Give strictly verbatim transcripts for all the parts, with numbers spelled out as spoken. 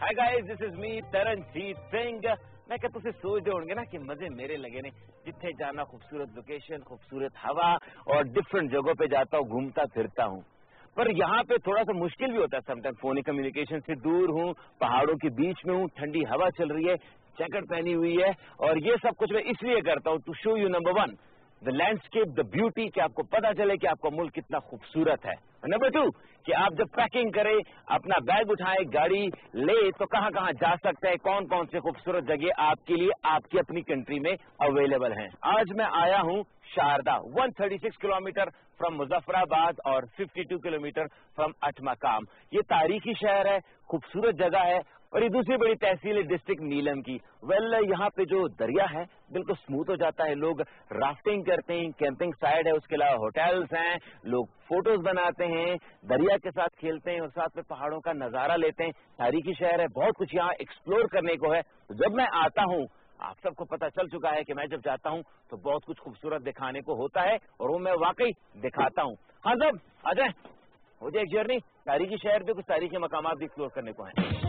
Hi guys, this is me Taranjeet Singh. मैं क्या तुझे सोच रहे होंगे ना कि मजे मेरे लगे ने, जिथे जाना खूबसूरत लोकेशन, खूबसूरत हवा और डिफरेंट जगहों पे जाता हूँ, घूमता फिरता हूँ। पर यहाँ पे थोड़ा सा मुश्किल भी होता है समटाइम। फोन कम्युनिकेशन से दूर हूँ, पहाड़ों के बीच में हूँ, ठंडी हवा चल रही है, जैकेट पहनी हुई है, और ये सब कुछ मैं इसलिए करता हूँ to show you number one the landscape, the beauty, कि आपको पता चले कि आपका मुल्क कितना खूबसूरत है। नंबर टू कि आप जब पैकिंग करें, अपना बैग उठाए, गाड़ी ले, तो कहाँ कहाँ जा सकते हैं, कौन कौन से खूबसूरत जगह आपके लिए आपकी अपनी कंट्री में अवेलेबल हैं। आज मैं आया हूँ शारदा, एक सौ छत्तीस किलोमीटर फ्रॉम मुजफ्फराबाद और बावन किलोमीटर फ्रॉम अठमकाम। ये तारीखी शहर है, खूबसूरत जगह है, और ये दूसरी बड़ी तहसील है डिस्ट्रिक्ट नीलम की। वेल well, यहाँ पे जो दरिया है बिल्कुल स्मूथ हो जाता है, लोग राफ्टिंग करते हैं, कैंपिंग साइड है, उसके अलावा होटल्स हैं, लोग फोटोज बनाते हैं, दरिया के साथ खेलते हैं और साथ में पहाड़ों का नजारा लेते हैं। तारीखी शहर है, बहुत कुछ यहाँ एक्सप्लोर करने को है। तो जब मैं आता हूँ, आप सबको पता चल चुका है कि मैं जब जाता हूँ तो बहुत कुछ खूबसूरत दिखाने को होता है, और वो मैं वाकई दिखाता हूँ। हाँ सब आ जाए, हो जाए एक जर्नी। तारीखी शहर भी कुछ तारीखी मकामात भी एक्सप्लोर करने को है।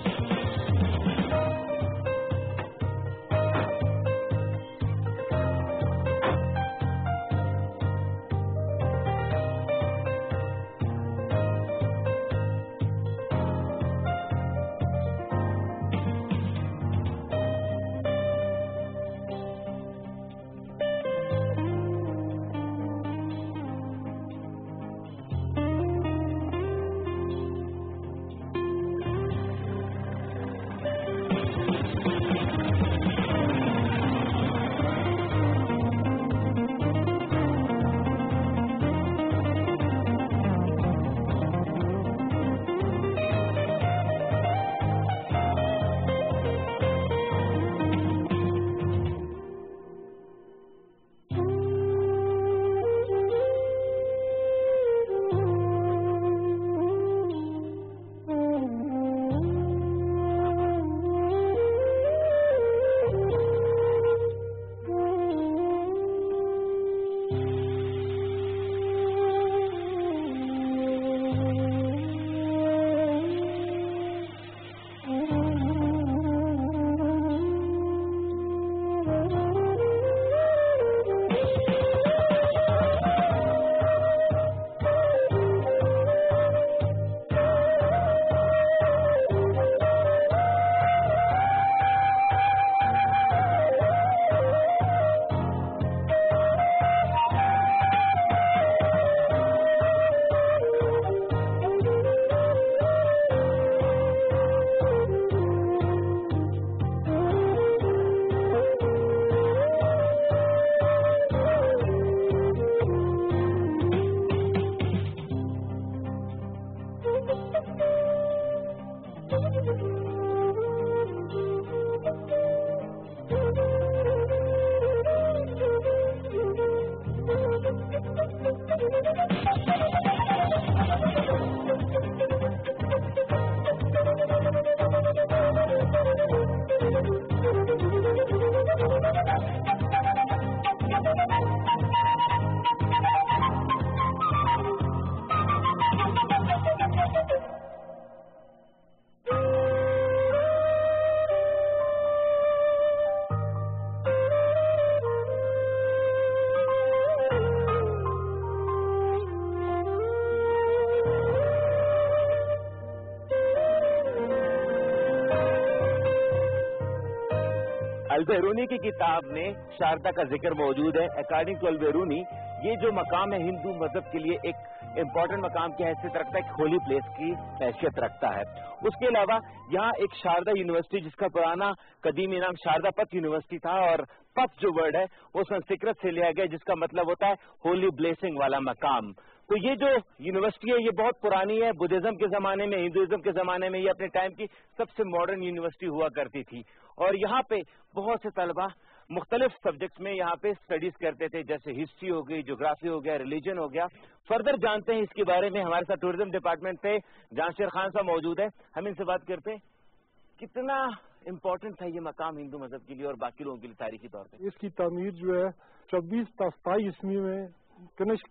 अल-बेरूनी की किताब में शारदा का जिक्र मौजूद है। अकॉर्डिंग टू अल-बेरूनी, ये जो मकाम है हिंदू मजहब के लिए एक इम्पोर्टेंट मकाम की हैसियत रखता है, एक होली प्लेस की हैसियत रखता है। उसके अलावा यहाँ एक शारदा यूनिवर्सिटी, जिसका पुराना कदीमी नाम शारदा पथ यूनिवर्सिटी था, और पथ जो वर्ड है वो संस्कृत से लिया गया, जिसका मतलब होता है होली ब्लेसिंग वाला मकाम। तो ये जो यूनिवर्सिटी है ये बहुत पुरानी है। बुद्धिज्म के जमाने में, हिंदुइज्म के जमाने में ये अपने टाइम की सबसे मॉडर्न यूनिवर्सिटी हुआ करती थी, और यहाँ पे बहुत से तलबा मुख्तलिफ सब्जेक्ट्स में यहाँ पे स्टडीज करते थे, जैसे हिस्ट्री हो गई, ज्योग्राफी हो गया, रिलीजन हो गया। फर्दर जानते हैं इसके बारे में, हमारे साथ टूरिज्म डिपार्टमेंट से जांशेर खान साहब मौजूद है, हम इनसे बात करते हैं। कितना इम्पोर्टेंट था ये मकाम हिंदू मजहब के लिए और बाकी लोगों के लिए तारीखी तौर पे? इसकी तामीर जो है छब्बीस सताईस ईस्वी में कनिष्क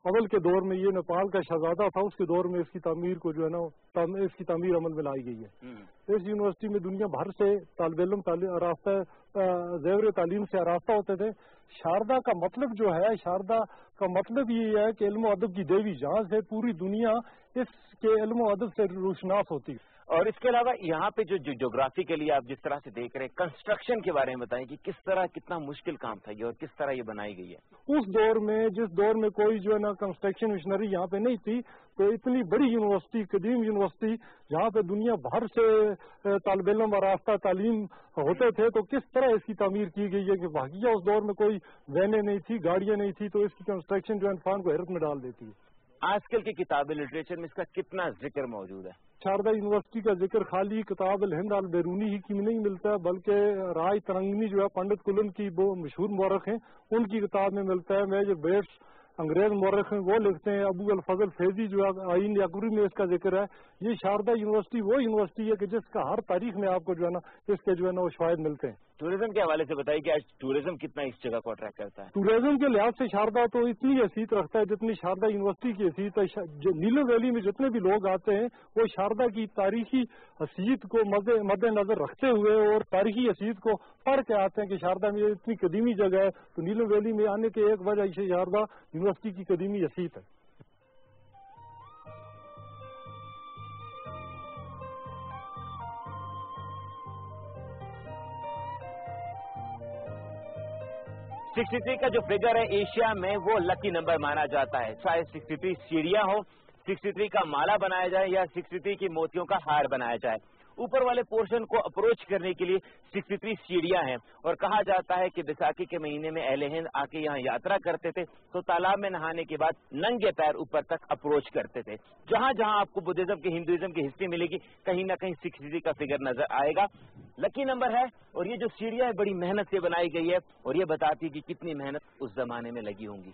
اول کے دور میں یہ نیپال کا شہزادہ تھا، اس کے دور میں اس کی تعمیر کو جو ہے نا اس کی تعمیر عمل میں لائی گئی ہے۔ اس یونیورسٹی میں دنیا بھر سے طالب علم آراستہ زیور تعلیم سے آراستہ ہوتے تھے۔ شاردا کا مطلب جو ہے، شاردا کا مطلب یہ ہے کہ علم و ادب کی دیوی، جہاں سے پوری دنیا اس کے علم و ادب سے روشناس ہوتی۔ اور اس کے علاوہ یہاں پہ جو جغرافی کے لیے آپ جس طرح سے دیکھ رہے ہیں، کنسٹرکشن کے بارے میں بتائیں کہ کس طرح کتنا مشکل کام تھا یہ اور کس طرح یہ بنائی گئی ہے۔ اس دور میں، جس دور میں کوئی جو ہے نا کنسٹرکشن مشنری یہاں پہ نہیں تھی، تو اتنی بڑی یونیورسٹی، قدیم یونیورسٹی جہاں پہ دنیا بھر سے طالب علم آراستہ تعلیم ہوتے تھے، تو کس طرح اس کی تعمیر کی گئی ہے کہ واقعہ اس دور میں کوئی وینیں نہیں تھی، گاڑیاں نہیں تھی، تو اس کی کنسٹرکشن جو انسان کو حیرت میں ڈال دیتی ہے۔ آج کل کی کتاب لٹریچر میں اس کا کتنا ذکر موجود ہے؟ شاردا یونیورسٹی کا ذکر خالی کتاب الہند البیرونی ہی کی نہیں ملتا، بلکہ راج ترنگنی جو ہے پنڈت کلن کی وہ مشہور مورخ ہیں، ان کی کتاب میں ملتا ہے۔ میجر بیٹس انگریز مورخ ہیں، وہ لکھتے ہیں۔ ابو الفضل فیضی جو ہے آئین یاقوری میں اس کا ذکر ہے۔ یہ شاردا یونیورسٹی وہ یونیورسٹی ہے کہ جس کا ہر تاریخ میں آپ کو جو ہے نا اس کے جو ہے نا وہ شواہد ملتے ہیں۔ ٹورزم کے حوالے سے بتائیے کہ آج ٹورزم کتنا اس جگہ کو اٹریکٹ کرتا ہے؟ ٹورزم کے لحاظ سے شاردا تو اتنی حیثیت رکھتا ہے جتنی شاردا یونیورسٹی کی حیثیت ہے۔ جو نیلم ویلی میں جتنے بھی لوگ آتے ہیں وہ شاردا کی تاریخی حیثیت کو مد نظر رکھتے ہوئے اور تاریخی حیثیت کو پڑھ کے آتے ہیں کہ شاردا میں اتنی قدیمی جگہ ہے، تو نیلم ویلی میں آنے کے ایک وجہ سے شاردا یونیورسٹی کی قدیمی حیثیت ہے۔ سکسٹی تھری کا جو فگر ہے ایشیا میں وہ لکی نمبر مانا جاتا ہے، چاہے سکسٹی تھری سیڑھیاں ہو، سکسٹی تھری کا مالا بنایا جائے یا سکسٹی تھری کی موتیوں کا ہار بنایا جائے۔ اوپر والے پورشن کو اپروچ کرنے کے لیے سکسٹی تھری سیڑھیاں ہیں، اور کہا جاتا ہے کہ بیساکھی کے مہینے میں اہل ہند آ کے یہاں یاترا کرتے تھے تو تالاب میں نہانے کے بعد ننگے پیر اوپر تک اپروچ کرتے تھے۔ جہاں جہاں آپ کو بدھزم کی، ہندوازم کی ہسٹری ملے گی، کہیں نہ کہیں سکسٹی تھری کا فگر نظر آئے گا۔ لکی نمبر ہے، اور یہ جو سیڑھیاں ہے بڑی محنت سے بنائی گئی ہے، اور یہ بتاتی کہ کتنی محنت اس زمانے میں لگی ہوں گی۔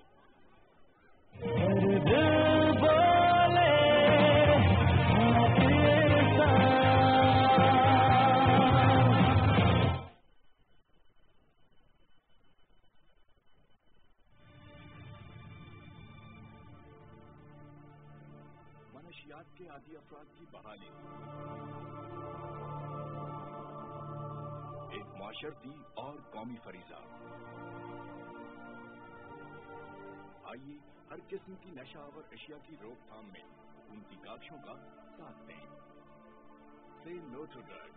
منشیات کے عادی افراد کی بحالی ایک معاشرتی اور قومی فریضہ۔ آئیے ہر قسم کی نشہ آور اشیاء کی روک تھام میں ان کی کاوشوں کا ساتھ دیں۔ سے نو ٹو ڈرگ۔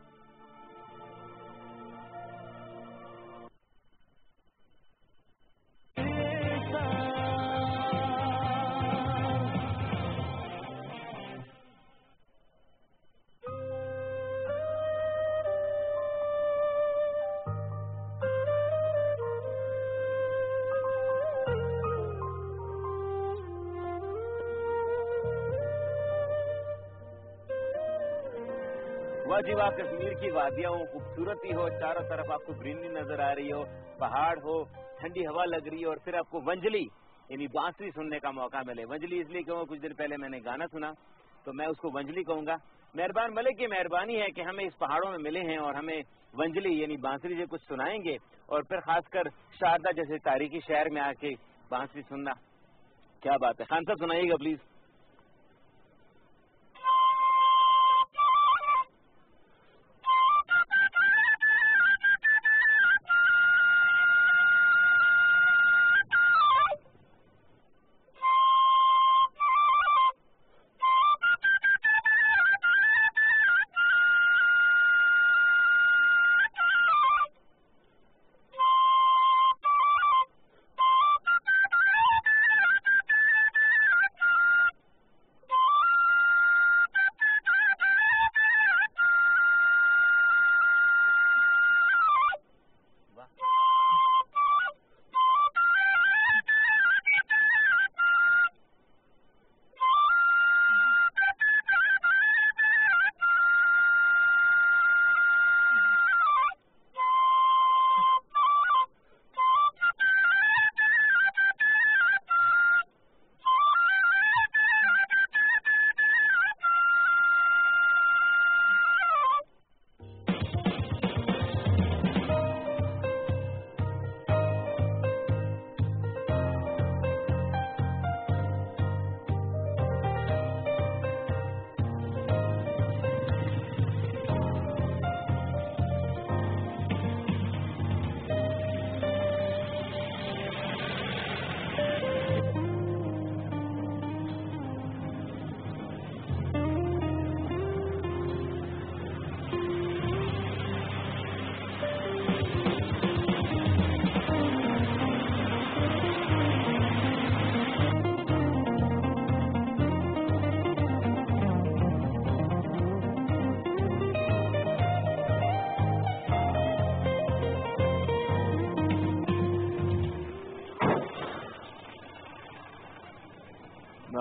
واہ واہ، کشمیر کی وادیاں ہو، خوبصورتی ہو، چاروں طرف آپ کو گرینری نظر آ رہی ہو، پہاڑ ہو، ٹھنڈی ہوا لگ رہی ہے، اور پھر آپ کو ونجلی یعنی بانسری سننے کا موقع ملے۔ ونجلی اس لیے کہوں، کچھ دن پہلے میں نے گانا سنا تو میں اس کو ونجلی کہوں گا۔ مہربان ملک کی مہربانی ہے کہ ہمیں اس پہاڑوں میں ملے ہیں اور ہمیں ونجلی یعنی بانسری سے کچھ سنائیں گے، اور پھر خاص کر شاردا جیسے تاریخی شہر میں آ کے بانسری سننا کیا بات ہے۔ خان صاحب سنائیے گا پلیز۔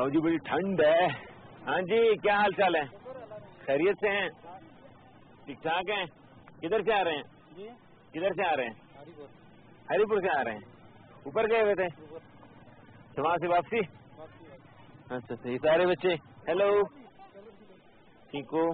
आओ जी, बड़ी ठंड है। हाँ जी, क्या हाल चाल है? खैरियत से हैं? ठीक ठाक हैं? किधर से आ रहे हैं? किधर से आ रहे हैं? हरिपुर से आ रहे हैं। ऊपर गए हुए थे, तो वहां से वापसी? अच्छा अच्छा। ये सारे बच्चे हेलो, ठीक हो?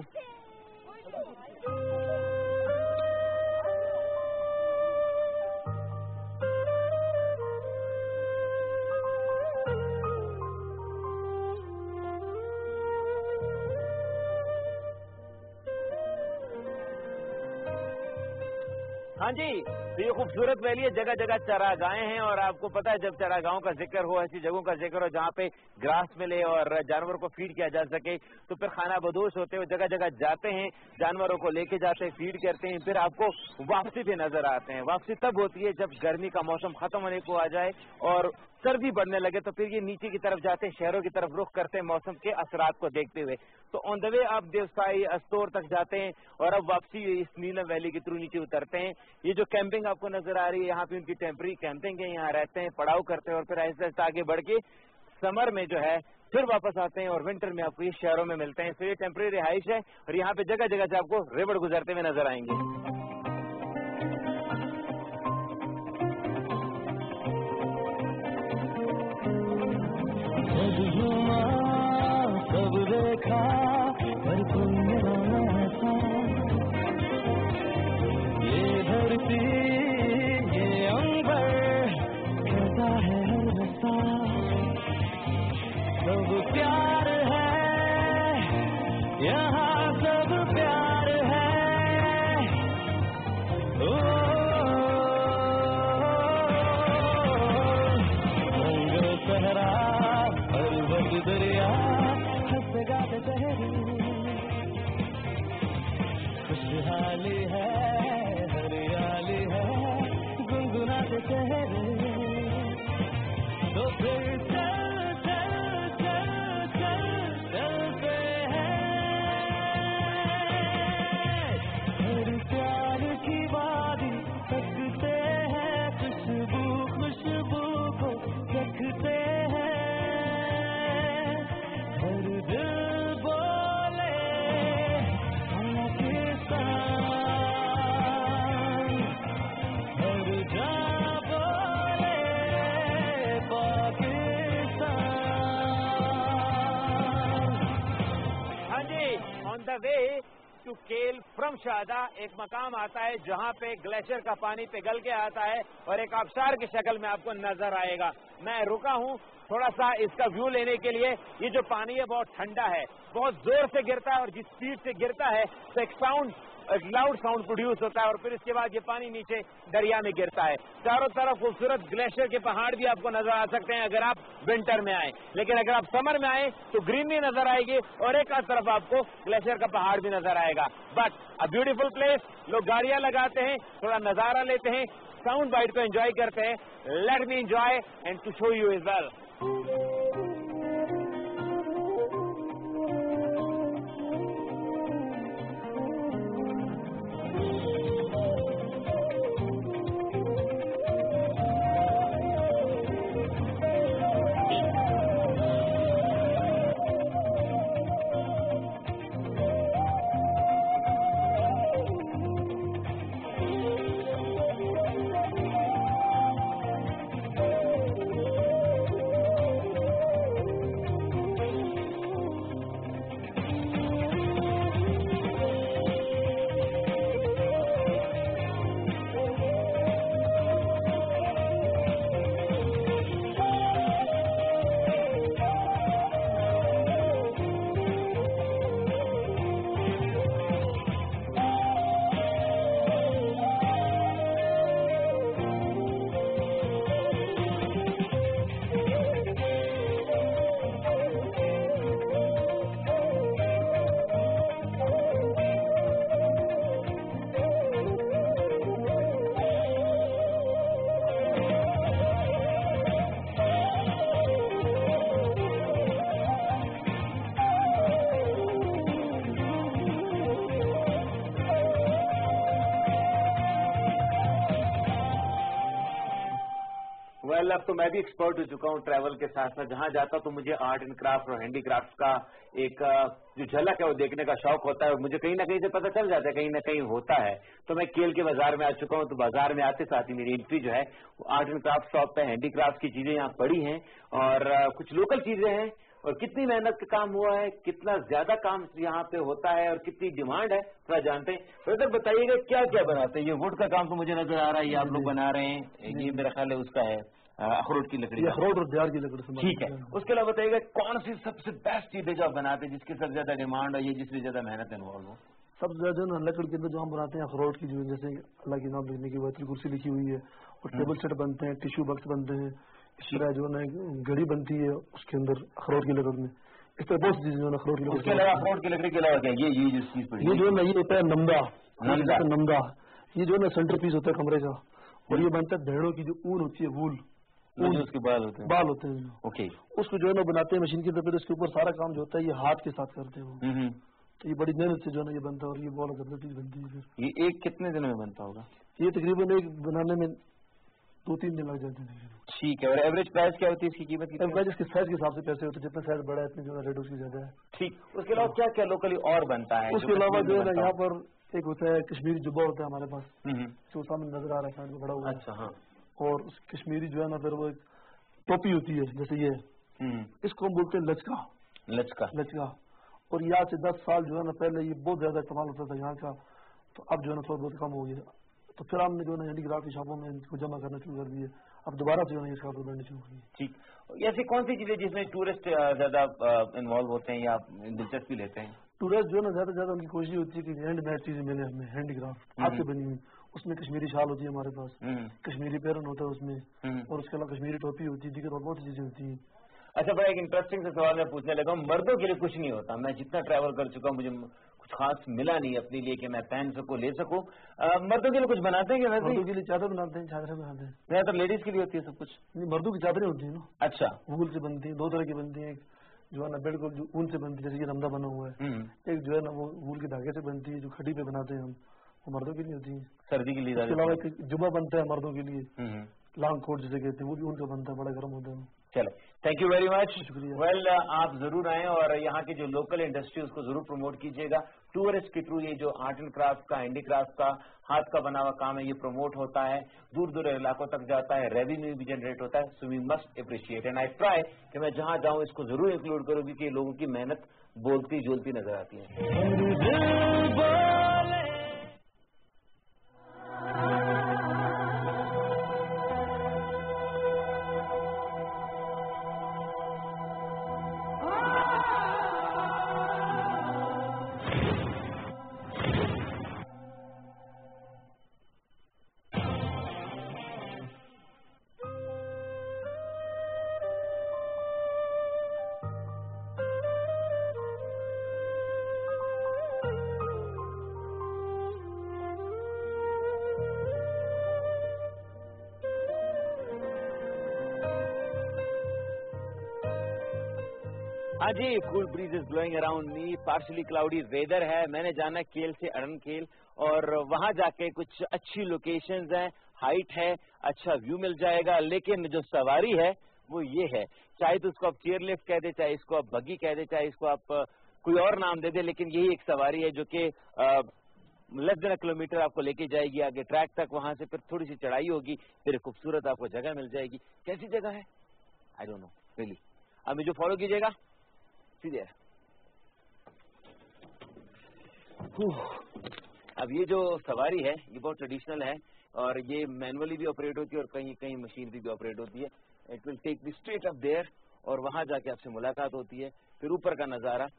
हाँ जी, तो ये खूबसूरत वैली है, जगह जगह चरागाहें हैं। और आपको पता है, जब चरागाहों का जिक्र हो, ऐसी जगहों का जिक्र हो जहाँ पे ग्रास मिले और जानवरों को फीड किया जा सके, तो फिर खाना बदोश होते हुए जगह जगह जाते हैं, जानवरों को लेके जाते हैं, फीड करते हैं, फिर आपको वापसी पे नजर आते हैं। वापसी तब होती है जब गर्मी का मौसम खत्म होने को आ जाए और सर्दी बढ़ने लगे, तो फिर ये नीचे की तरफ जाते हैं, शहरों की तरफ रुख करते हैं मौसम के असरात को देखते हुए। तो ऑन द वे आप देवसाई अस्तोर तक जाते हैं और अब वापसी इस नीलम वैली के थ्रू नीचे उतरते हैं। ये जो कैंपिंग आपको नजर आ रही है, यहाँ पे उनकी टेम्पररी कैंपिंग है, यहाँ रहते हैं, पड़ाव करते हैं और फिर ऐसे ऐसे आगे बढ़ के समर में जो है फिर वापस आते हैं और विंटर में आपको ये शहरों में मिलते हैं। तो ये टेम्पररी रिहाइश है और यहाँ पे जगह जगह से आपको रिवर गुजरते हुए नजर आएंगे। खुशहाली है, हरियाली है, गुनगुनाते चेहरे, तो फिर चल चल चल चल चलते हैं। हर प्यार की वादी तकते हैं, खुशबू खुशबू को रखते हैं। हर दिल बोले way to Kel from Sharda एक मकाम आता है जहां पे ग्लेशियर का पानी पिघल के आता है और एक आबशार की शक्ल में आपको नजर आएगा। मैं रुका हूं थोड़ा सा इसका व्यू लेने के लिए। ये जो पानी है बहुत ठंडा है, बहुत जोर से गिरता है और जिस स्पीड से गिरता है तो एक साउंड, एक लाउड साउंड प्रोड्यूस होता है और फिर इसके बाद ये पानी नीचे दरिया में गिरता है। चारों तरफ खूबसूरत ग्लेशियर के पहाड़ भी आपको नजर आ सकते हैं अगर आप विंटर में आए, लेकिन अगर आप समर में आए तो ग्रीनरी नजर आएगी और एक आध तरफ आपको ग्लेशियर का पहाड़ भी नजर आएगा। But a beautiful place. लोग गाड़ियां लगाते हैं, थोड़ा नजारा लेते हैं, साउंड बाइट को एंजॉय करते हैं। Let me enjoy and to show you is well. Well अब तो मैं भी एक्सपर्ट हो चुका हूँ ट्रैवल के साथ साथ, जहाँ जाता हूँ तो मुझे आर्ट एंड क्राफ्ट और हैंडी क्राफ्ट का एक जो झलक है वो देखने का शौक होता है, और मुझे कहीं ना कहीं से पता चल जाता है कहीं ना कहीं होता है। तो मैं केल के बाजार में आ चुका हूँ, तो बाजार में आते साथ ही मेरी एंट्री जो है वो आर्ट एंड क्राफ्ट शॉप पे हैंडी क्राफ्ट की चीजें यहाँ पड़ी हैं, और कुछ लोकल चीजें हैं, और कितनी मेहनत का काम हुआ है, कितना ज्यादा काम यहाँ पे होता है और कितनी डिमांड है, थोड़ा जानते हैं। तो इधर बताइएगा क्या क्या बनाते हैं। ये वुड का काम तो मुझे नजर आ रहा है, ये आप लोग बना रहे हैं, ये मेरा ख्याल है उसका है अखरोट की लकड़ी, अखरोट और देहार की लकड़ी। ठीक है, उसके अलावा बताइएगा कौन सी सबसे बेस्ट चीजें जो आप बनाते हैं, जिसकी सबसे ज्यादा डिमांड है, ये जिसमें ज्यादा मेहनत इन्वॉल्व हो? सबसे ज्यादा ना लकड़ी के अंदर जो हम बनाते हैं अखरोट की, जो जैसे अल्लाह की नाम लिखने की वैतरी कुर्सी लिखी हुई है, और टेबल सेट बनते हैं, टिश्यू बॉक्स बनते हैं, इस तरह जो है घड़ी बनती है उसके अंदर अखरोट की लकड़ी में, इस तरह बहुत चीजें जो है अखरोट की लकड़ी। उसके अलावा अखरोट की लकड़ी के अलावा क्या ये ये जो चीज पड़ी, ये जो है ना ये होता है नमदा, नमदा, ये जो है ना सेंटर पीस होता है कमरे का, और ये बनता है भेड़ों की जो ऊन होती है, वूल, उसके बाल होते हैं, बाल होते हैं, ओके, उसको जो है ना बनाते हैं मशीन की तरफ, उसके ऊपर सारा काम जो होता है ये हाथ के साथ करते हैं, तो ये बड़ी मेहनत से जो है ना ये बनता है, और ये बहुत गंदी चीज बनती है। फिर ये एक कितने दिन में बनता होगा? ये तकरीबन एक बनाने में दो तीन दिन लग जाते हैं। ठीक है, और एवरेज प्राइस क्या होती है इसकी कीमत? एवरेज इसके साइज के हिसाब से पैसे होते हैं, जितना साइज बड़ा है इतनी जो है रेट उसकी ज्यादा है। ठीक, उसके अलावा क्या क्या लोकली और बनता है? उसके अलावा जो है ना यहाँ पर एक होता है कश्मीरी जुब्बा होता है हमारे पास, जो सामने नजर आ रहा है साइड में बड़ा हुआ। अच्छा, हाँ। और उस कश्मीरी जो है ना फिर वो टोपी होती है, जैसे ये, इसको हम बोलते हैं लचका, लचका लचका और यहाँ से दस साल जो है ना पहले ये बहुत ज्यादा इस्तेमाल होता था यहाँ का, तो अब जो है ना थोड़ा बहुत कम हो गया, तो फिर हमने जो है ना हैंडीक्राफ्ट की शॉपों में इनको जमा करना शुरू कर दिए, अब दोबारा से जो है इसका बढ़ने शुरू की। ठीक, ऐसी कौन सी चीजें जिसमें टूरिस्ट ज्यादा इन्वॉल्व होते हैं या दिलचस्पी लेते हैं? टूरिस्ट जो है ना ज्यादा ज्यादा उनकी कोशिश होती है कि हैंडमेड चीजें मिले हमें, हैंडीक्राफ्ट हाथ से बनी हुई, उसमें कश्मीरी शाल होती है हमारे पास, कश्मीरी पैरन होता है उसमें, और उसके अलावा कश्मीरी टोपी होती है, दीगर और बहुत सी चीजें होती हैं। अच्छा, बड़ा एक इंटरेस्टिंग से सवाल मैं पूछने लगा हूँ, मर्दों के लिए कुछ नहीं होता? मैं जितना ट्रैवल कर चुका हूँ मुझे कुछ खास मिला नहीं अपने लिए कि मैं पहन सकूँ, ले सकूँ। मर्दों के लिए कुछ बनाते हैं क्या? मर्दों के लिए चादर बनाते हैं, चादरें बनाते हैं। ज्यादातर लेडीज के लिए होती है सब कुछ? नहीं, मर्दों की चादरें होती है ना। अच्छा, वूल से बनती है, दो तरह की बनती है, जो है ना बिल्कुल जो ऊन से बनती है, जैसे ये रमदा बना हुआ है, एक जो है ना वो वूल के धागे से बनती है, जो खड़ी पे बनाते हैं हम, वो मर्दों के लिए होती है, सर्दी के लिए। इसके अलावा एक जुब्बा बनता है मर्दों के लिए, लॉन्ग कोट जिसे कहते हैं, वो भी उनका बनता है, बड़ा गर्म होता है। चलो, thank you very much. Well, आप जरूर आए और यहाँ की जो लोकल इंडस्ट्री उसको जरूर प्रमोट कीजिएगा। टूरिस्ट के थ्रू ये जो आर्ट एंड क्राफ्ट का, हैंडीक्राफ्ट का, हाथ का बना हुआ काम है, ये प्रमोट होता है, दूर दूर इलाकों तक जाता है, रेवेन्यू भी जनरेट होता है। So we must appreciate and I try कि मैं जहाँ जाऊँ इसको जरूर इंक्लूड करूँगी कि लोगों की मेहनत बोलती जोलती नजर आती है। हाँ जी, cool breeze is blowing around me, partially cloudy weather है। मैंने जाना केल से अड़नकेल और वहां जाके कुछ अच्छी लोकेशंस हैं, हाइट है, अच्छा व्यू मिल जाएगा, लेकिन जो सवारी है वो ये है, चाहे तो उसको आप चेयर लिफ्ट कह दे, चाहे इसको आप बग्गी कह दे, चाहे इसको आप कोई और नाम दे दे, लेकिन यही एक सवारी है जो कि लेस देन किलोमीटर आपको लेके जाएगी आगे ट्रैक तक, वहां से फिर थोड़ी सी चढ़ाई होगी, फिर खूबसूरत आपको जगह मिल जाएगी। कैसी जगह है आई डोंट नो रियली। अब मुझे फॉलो कीजिएगा सीधे। अब ये जो सवारी है ये बहुत ट्रेडिशनल है और ये मैनुअली भी ऑपरेट होती है और कहीं कहीं मशीनरी भी ऑपरेट होती है। It will take me straight up there और वहां जाके आपसे मुलाकात होती है, फिर ऊपर का नजारा।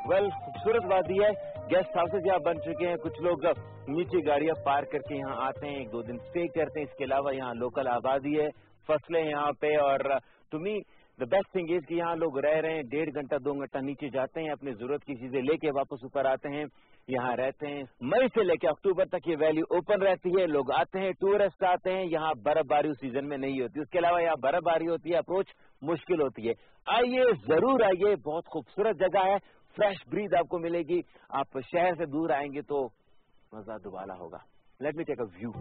वेल खूबसूरत वादी है, गेस्ट हाउसेज यहाँ बन चुके हैं, कुछ लोग नीचे गाड़ियाँ पार्क करके यहाँ आते हैं, एक दो दिन स्टे करते हैं, इसके अलावा यहाँ लोकल आबादी है, फसलें यहाँ पे, और to me the best thing is कि यहाँ लोग रह रहे हैं, डेढ़ घंटा दो घंटा नीचे जाते हैं, अपनी जरूरत की चीजें लेके वापस ऊपर आते हैं, यहाँ रहते हैं। मई से लेकर अक्टूबर तक ये वैली ओपन रहती है, लोग आते हैं, टूरिस्ट आते हैं, यहाँ बर्फबारी उस सीजन में नहीं होती, उसके अलावा यहाँ बर्फबारी होती है, अप्रोच मुश्किल होती है। आइए, जरूर आइए, बहुत खूबसूरत जगह है, फ्रेश ब्रीज आपको मिलेगी, आप शहर से दूर आएंगे तो मजा दुबाला होगा। Let me take a view.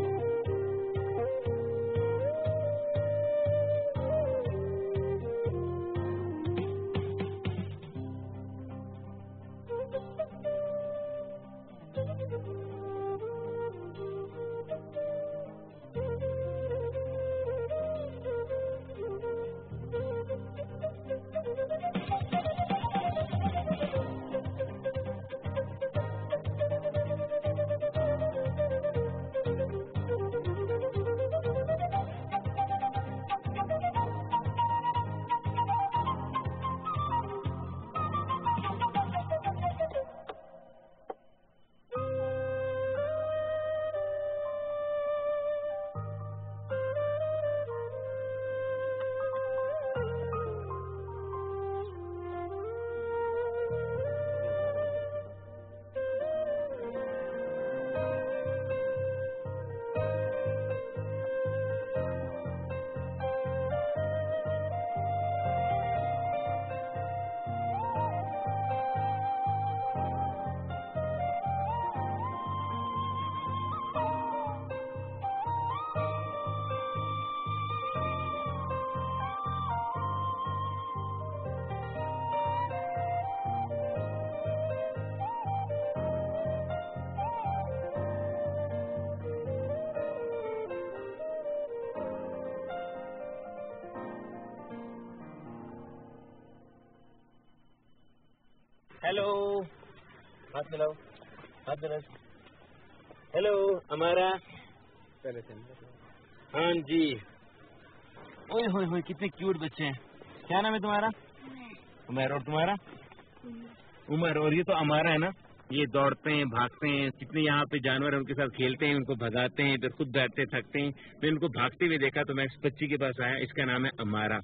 Hello, हाथ मिलाओ, हाथ मिलाओ। हेलो हमारा, हाँ जी। ओए होए होए, कितने क्यूट बच्चे हैं। क्या नाम है तुम्हारा? उमर। और तुम्हारा? उमर। और ये तो हमारा है ना, ये दौड़ते हैं, भागते हैं, कितने यहाँ पे जानवर हैं, उनके साथ खेलते हैं, उनको भगाते हैं, फिर खुद बैठते थकते हैं। मैं इनको भागते हुए देखा तो मैं इस बच्ची के पास आया, इसका नाम है अमारा।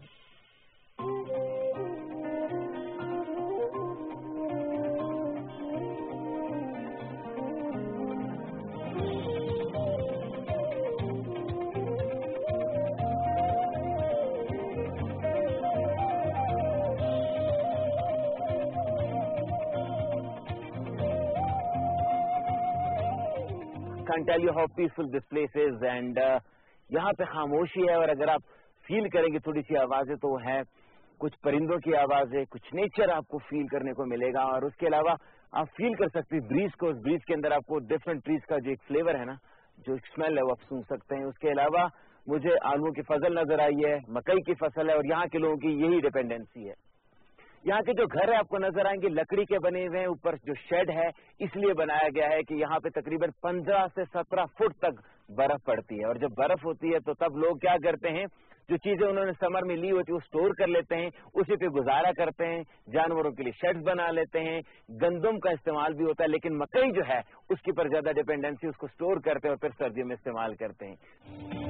Can't tell you how peaceful this place is and uh, यहाँ पे खामोशी है, और अगर आप फील करेंगे थोड़ी सी आवाजें तो है, कुछ परिंदों की आवाजें, कुछ नेचर आपको फील करने को मिलेगा, और उसके अलावा आप फील कर सकते हैं ब्रीज को। उस ब्रीज के अंदर आपको डिफरेंट ट्रीज का जो एक फ्लेवर है ना, जो एक स्मेल है, वो आप सुन सकते हैं। उसके अलावा मुझे आलू की फसल नजर आई है, मकई की फसल है, और यहाँ के लोगों की यही डिपेंडेंसी है। यहाँ के जो घर है आपको नजर आएंगे लकड़ी के बने हुए हैं, ऊपर जो शेड है इसलिए बनाया गया है कि यहाँ पे तकरीबन पंद्रह से सत्रह फुट तक बर्फ पड़ती है, और जब बर्फ होती है तो तब लोग क्या करते हैं, जो चीजें उन्होंने समर में ली होती है वो स्टोर कर लेते हैं, उसी पे गुजारा करते हैं, जानवरों के लिए शेड्स बना लेते हैं, गंदम का इस्तेमाल भी होता है, लेकिन मकई जो है उसके पर ज्यादा डिपेंडेंसी, उसको स्टोर करते हैं और फिर सर्दियों में इस्तेमाल करते हैं।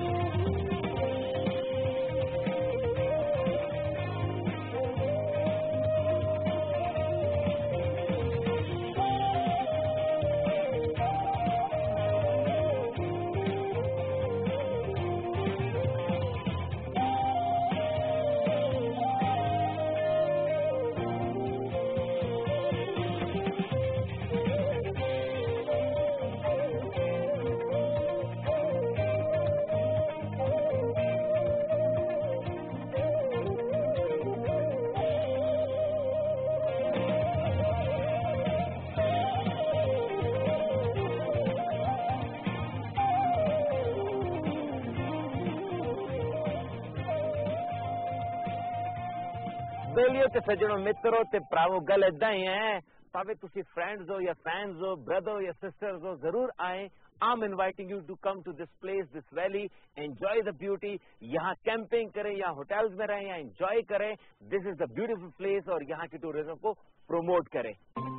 बेलियो ते सज्जनों मित्रों ते भरावो गल इदा ही है, भावे तुसी फ्रेंड्स हो या फैंस हो, ब्रदर हो या सिस्टर्स हो, जरूर आए, I'm inviting you to come to this place, this valley, enjoy the beauty. यहाँ camping करें, यहाँ hotels में रहें, यहाँ enjoy करें. This is the beautiful place और यहाँ की tourism को promote करें.